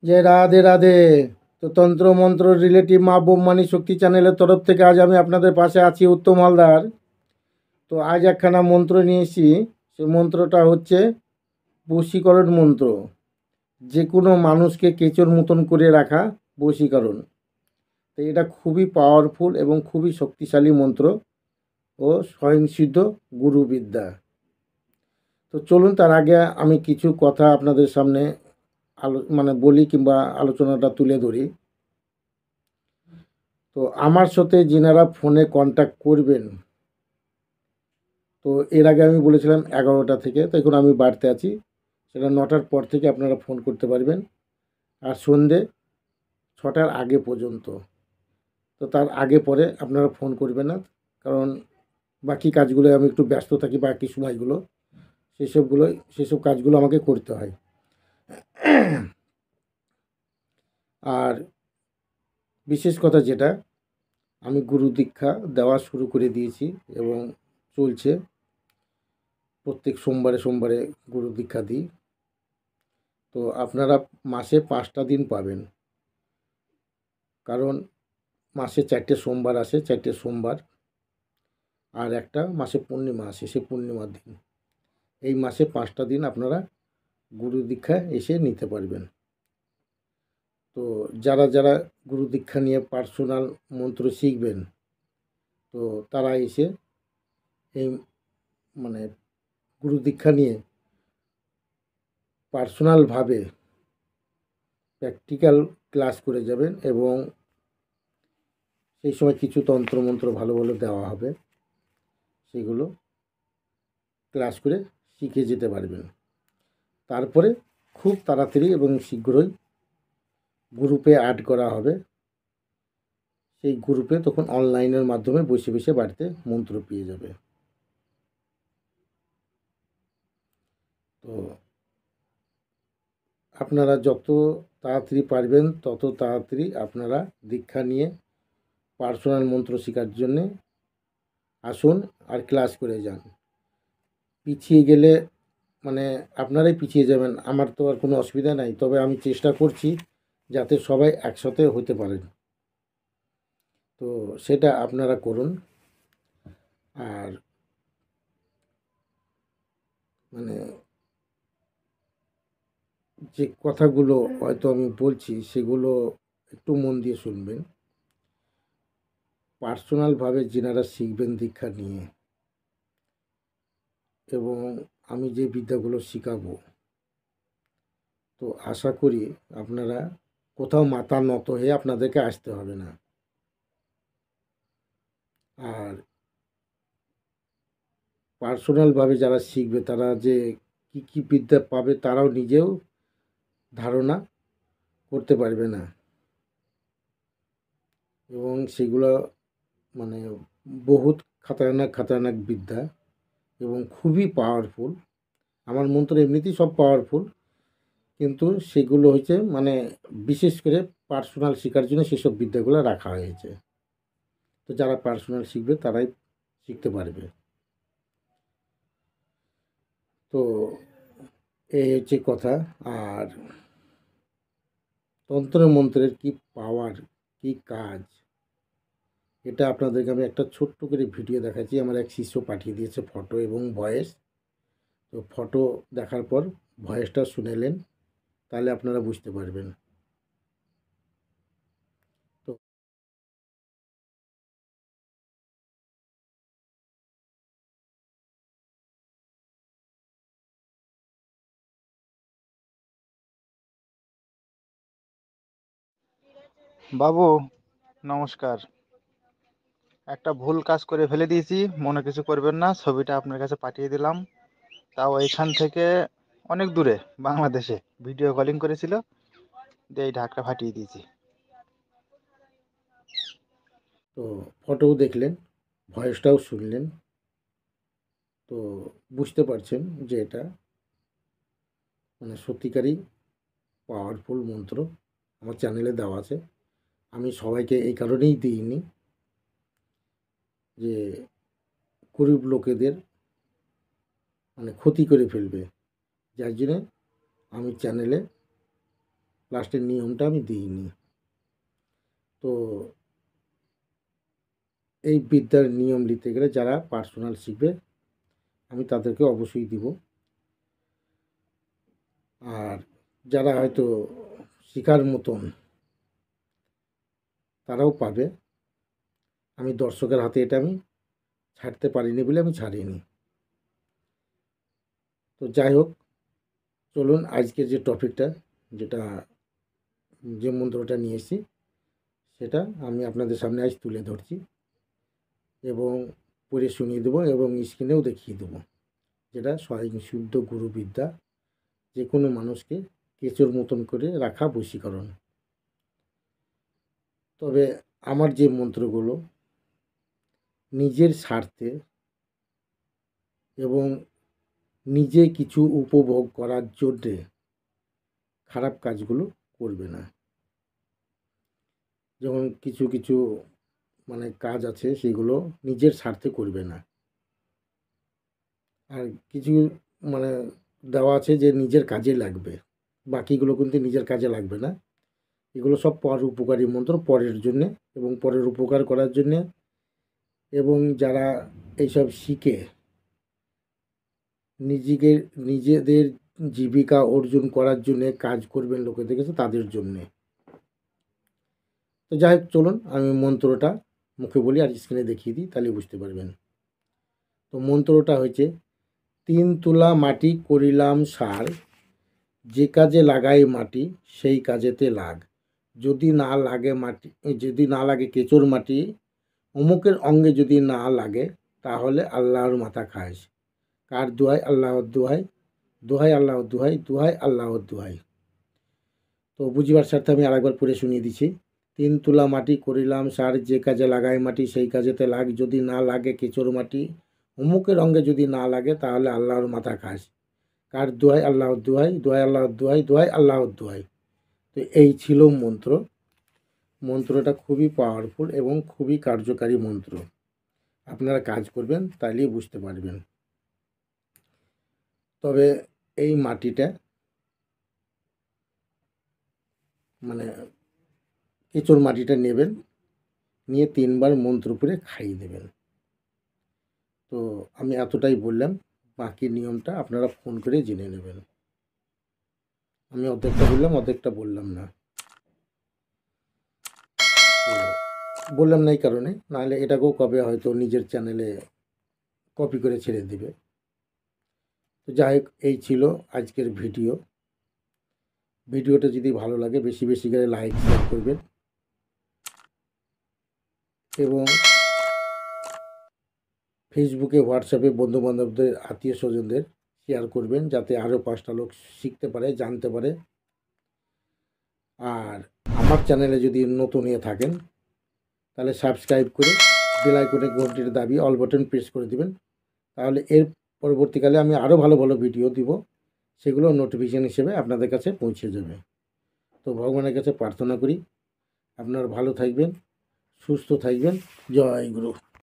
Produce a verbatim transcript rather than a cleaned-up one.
जय राधे राधे। तो तंत्र मंत्र रिलेटिव माँ ब्रह्मानी शक्ति चैनल तरफ থেকে আজ আমি আপনাদের পাশে আছি উত্তম হালদার। তো আজ একখানা মন্ত্র নিয়েছি, সেই মন্ত্রটা হচ্ছে বশীকরণ মন্ত্র। যে কোনো মানুষকে কেঁচোর মতন করে রাখা বশীকরণ। তো এটা খুবই পাওয়ারফুল এবং খুবই শক্তিশালী মন্ত্র ও স্বয়ংসিদ্ধ গুরুবিদ্যা। তো চলুন তার আগে আমি কিছু কথা আপনাদের সামনে আলো মানে বলি কিংবা আলোচনাটা তুলে ধরি। তো আমার সাথে যিনারা ফোনে কন্ট্যাক্ট করবেন, তো এর আগে আমি বলেছিলাম এগারোটা থেকে, তো এখন আমি বাড়িতে আছি, সেটা নটার পর থেকে আপনারা ফোন করতে পারবেন আর সন্ধে ছটার আগে পর্যন্ত। তো তার আগে পরে আপনারা ফোন করবেন না, কারণ বাকি কাজগুলো আমি একটু ব্যস্ত থাকি, বাকি সময়গুলো সেসবগুলো সেসব কাজগুলো আমাকে করতে হয়। আর বিশেষ কথা যেটা, আমি গুরু দীক্ষা দেওয়া শুরু করে দিয়েছি এবং চলছে। প্রত্যেক সোমবারে সোমবারে গুরু দীক্ষা দিই। তো আপনারা মাসে পাঁচটা দিন পাবেন, কারণ মাসে চারটে সোমবার আসে, চারটে সোমবার আর একটা মাসে পূর্ণিমা আসে, সে পূর্ণিমার দিন। এই মাসে পাঁচটা দিন আপনারা গুরু দীক্ষা এসে নিতে পারবেন। তো যারা যারা গুরু দীক্ষা নিয়ে পার্সোনাল মন্ত্র শিখবেন, তো তারা এসে এই মানে গুরু দীক্ষা নিয়ে পার্সোনালভাবে প্র্যাকটিক্যাল ক্লাস করে যাবেন এবং সেই সময় কিছু তন্ত্রমন্ত্র ভালো ভালো দেওয়া হবে, সেগুলো ক্লাস করে শিখে যেতে পারবেন। তারপরে খুব তাড়াতাড়ি এবং শীঘ্রই গ্রুপে অ্যাড করা হবে। সেই গ্রুপে তখন অনলাইনের মাধ্যমে বসে বসে বাড়িতে মন্ত্র পেয়ে যাবে। তো আপনারা যত তাড়াতাড়ি পারবেন তত তাড়াতাড়ি আপনারা দীক্ষা নিয়ে পার্সোনাল মন্ত্র শেখার জন্যে আসুন আর ক্লাস করে যান। পিছিয়ে গেলে মানে আপনারাই পিছিয়ে যাবেন, আমার তো আর কোনো অসুবিধা নাই, তবে আমি চেষ্টা করছি যাতে সবাই একসাথে হতে পারেন। তো সেটা আপনারা করুন। আর মানে যে কথাগুলো হয়তো আমি বলছি সেগুলো একটু মন দিয়ে শুনবেন। পার্সোনালভাবে যেনারা শিখবেন দীক্ষা নিয়ে, এবং আমি যে বিদ্যাগুলো শেখাবো, তো আশা করি আপনারা কোথাও মাথা নত হয়ে আপনাদেরকে আসতে হবে না। আর পার্সোনালভাবে যারা শিখবে তারা যে কী কী বিদ্যা পাবে তারাও নিজেও ধারণা করতে পারবে না, এবং সেগুলো মানে বহুত খাতারনাক খাতারনাক বিদ্যা এবং খুবই পাওয়ারফুল। আমার মন্ত্র এমনিতেই সব পাওয়ারফুল, কিন্তু সেগুলো হচ্ছে মানে বিশেষ করে পার্সোনাল শেখার জন্য সেসব বিদ্যাগুলো রাখা হয়েছে। তো যারা পার্সোনাল শিখবে তারাই শিখতে পারবে। তো এই হচ্ছে কথা। আর তন্ত্র মন্ত্রের কি পাওয়ার, কি কাজ, এটা আপনাদেরকে আমি একটা ছোট্ট করে ভিডিও দেখাচ্ছি। আমার এক শিষ্য পাঠিয়ে দিয়েছে ফটো এবং ভয়েস। তো ফটো দেখার পর ভয়েসটা শুনেলেন, তাহলে আপনারা বুঝতে পারবেন। তো বাবু নমস্কার। একটা ভুল কাজ করে ফেলে দিয়েছি, মনে কিছু করবেন না। ছবিটা আপনার কাছে পাঠিয়ে দিলাম, তাও এইখান থেকে অনেক দূরে বাংলাদেশে ভিডিও কলিং করেছিল, দিয়ে এই ঢাকটা ফাটিয়ে দিয়েছি। তো ফটোও দেখলেন, ভয়েসটাও শুনলেন, তো বুঝতে পারছেন যে এটা মানে সত্যিকারই পাওয়ারফুল মন্ত্র। আমার চ্যানেলে দেওয়া আছে। আমি সবাইকে এই কারণেই দিইনি যে গরিব লোকেদের মানে ক্ষতি করে ফেলবে, যার জন্যে আমি চ্যানেলে লাস্টের নিয়মটা আমি দিইনি। তো এই বিদ্যার নিয়ম নিতে গেলে যারা পার্সোনাল শিখবে আমি তাদেরকে অবশ্যই দিব, আর যারা হয়তো শেখার মতন তারাও পাবে। আমি দর্শকের হাতে এটা আমি ছাড়তে পারিনি বলে আমি ছাড়িনি। তো যাই হোক, চলুন আজকের যে টপিকটা, যেটা যে মন্ত্রটা নিয়ে এসেছি সেটা আমি আপনাদের সামনে আজ তুলে ধরছি এবং পড়ে শুনিয়ে দেবো এবং স্ক্রিনেও দেখিয়ে দেবো, যেটা স্বয়ং শুদ্ধ গুরুবিদ্যা, যে কোনো মানুষকে কেঁচোর মতন করে রাখা বশীকরণ। তবে আমার যে মন্ত্রগুলো নিজের স্বার্থে এবং নিজে কিছু উপভোগ করার জন্যে খারাপ কাজগুলো করবে না। যেমন কিছু কিছু মানে কাজ আছে সেগুলো নিজের স্বার্থে করবে না, আর কিছু মানে দেওয়া আছে যে নিজের কাজে লাগবে, বাকিগুলো কিন্তু নিজের কাজে লাগবে না। এগুলো সব পর উপকারী মন্ত্র, পরের জন্যে এবং পরের উপকার করার জন্যে, এবং যারা এইসব শিখে নিজেকে নিজেদের জীবিকা অর্জন করার জন্যে কাজ করবেন লোকেদের কাছে, তাদের জন্যে। তো যাই হোক, চলুন আমি মন্ত্রটা মুখে বলি আর স্ক্রিনে দেখিয়ে দিই, তাহলে বুঝতে পারবেন। তো মন্ত্রটা হচ্ছে, তিন তুলা মাটি করিলাম সার, যে কাজে লাগাই মাটি সেই কাজেতে লাগ, যদি না লাগে মাটি, যদি না লাগে কেঁচোর মাটি, অমুকের অঙ্গে যদি না লাগে তাহলে আল্লাহর মাথা খাস। কার দোহাই? আল্লাহর দোহাই, দোহাই আল্লাহর দোহাই, দোহাই আল্লাহর দোহাই। তো বুঝিবার স্বার্থে আমি আরেকবার পড়ে শুনিয়ে দিচ্ছি। তিন তুলা মাটি করিলাম সার, যে কাজে লাগাই মাটি সেই কাজেতে লাগ, যদি না লাগে কেঁচোর মাটি, অমুকের অঙ্গে যদি না লাগে তাহলে আল্লাহর মাথা খাস। কার দোহাই? আল্লাহর দোহাই, দোহাই আল্লাহর দোহাই, দোহাই আল্লাহর দোহাই। তো এই ছিল মন্ত্র। মন্ত্রটা খুবই পাওয়ারফুল এবং খুবই কার্যকারী মন্ত্র। আপনারা কাজ করবেন তাইলেই বুঝতে পারবেন। তবে এই মাটিটা মানে কেঁচোর মাটিটা নেবেন, নিয়ে তিনবার মন্ত্র পড়ে খাইয়ে দেবেন। তো আমি এতটাই বললাম, বাকি নিয়মটা আপনারা ফোন করে জেনে নেবেন। আমি অর্ধেকটা বললাম, অর্ধেকটা বললাম না। তো বললাম না এই কারণে, নাহলে এটাকেও কবে হয়তো নিজের চ্যানেলে কপি করে ছেড়ে দেবে। তো যাই হোক, এই ছিল আজকের ভিডিও। ভিডিওটা যদি ভালো লাগে বেশি বেশি করে লাইক শেয়ার করবেন এবং ফেসবুকে হোয়াটসঅ্যাপে বন্ধুবান্ধবদের আত্মীয় স্বজনদের শেয়ার করবেন, যাতে আরও পাঁচটা লোক শিখতে পারে, জানতে পারে। আর আমার চ্যানেলে যদি নতুন হয়ে থাকেন তাহলে সাবস্ক্রাইব করে বেল আইকনে ঘন্টির দাবি অল বাটন প্রেস করে দিবেন, তাহলে এর পরবর্তীকালে আমি আরও ভালো ভালো ভিডিও দিব, সেগুলো নোটিফিকেশান হিসেবে আপনাদের কাছে পৌঁছে যাবে। তো ভগবানের কাছে প্রার্থনা করি আপনারা ভালো থাকবেন, সুস্থ থাকবেন। জয় গুরু।